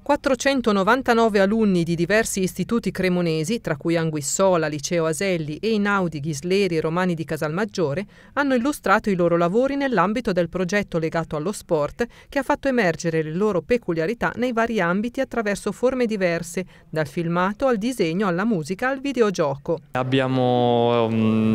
499 alunni di diversi istituti cremonesi, tra cui Anguissola, Liceo Aselli, Einaudi, Ghisleri e Romani di Casalmaggiore, hanno illustrato i loro lavori nell'ambito del progetto legato allo sport che ha fatto emergere le loro peculiarità nei vari ambiti attraverso forme diverse, dal filmato al disegno alla musica al videogioco. Abbiamo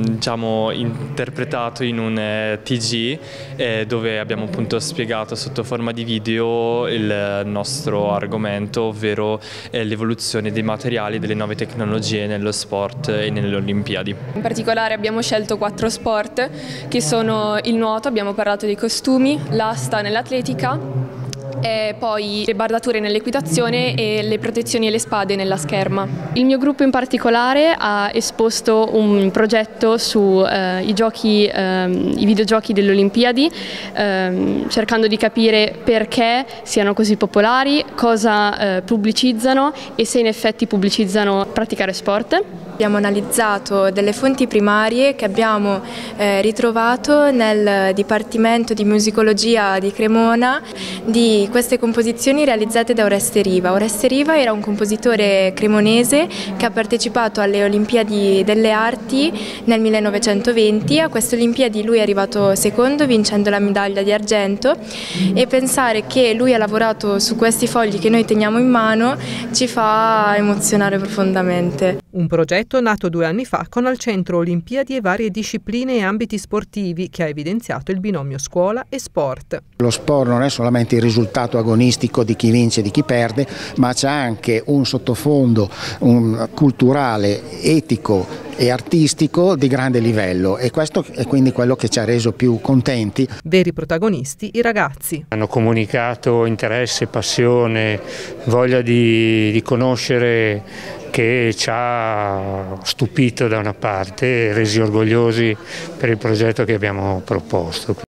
interpretato in un TG dove abbiamo appunto spiegato sotto forma di video il nostro argomento, ovvero l'evoluzione dei materiali e delle nuove tecnologie nello sport e nelle Olimpiadi. In particolare abbiamo scelto 4 sport che sono il nuoto, abbiamo parlato dei costumi, l'asta nell'atletica e poi le bardature nell'equitazione e le protezioni e le spade nella scherma. Il mio gruppo in particolare ha esposto un progetto su i videogiochi delle Olimpiadi, cercando di capire perché siano così popolari, cosa pubblicizzano e se in effetti pubblicizzano praticare sport. Abbiamo analizzato delle fonti primarie che abbiamo ritrovato nel Dipartimento di Musicologia di Cremona di queste composizioni realizzate da Oreste Riva. Oreste Riva era un compositore cremonese che ha partecipato alle Olimpiadi delle Arti nel 1920. A queste Olimpiadi lui è arrivato secondo vincendo la medaglia di argento, e pensare che lui ha lavorato su questi fogli che noi teniamo in mano ci fa emozionare profondamente. Un progetto nato 2 anni fa con al centro Olimpiadi e varie discipline e ambiti sportivi che ha evidenziato il binomio scuola e sport. Lo sport non è solamente il risultato agonistico di chi vince e di chi perde, ma c'è anche un sottofondo culturale, etico e artistico di grande livello, e questo è quindi quello che ci ha reso più contenti. Veri protagonisti i ragazzi. Hanno comunicato interesse, passione, voglia di conoscere, che ci ha stupito da una parte e resi orgogliosi per il progetto che abbiamo proposto.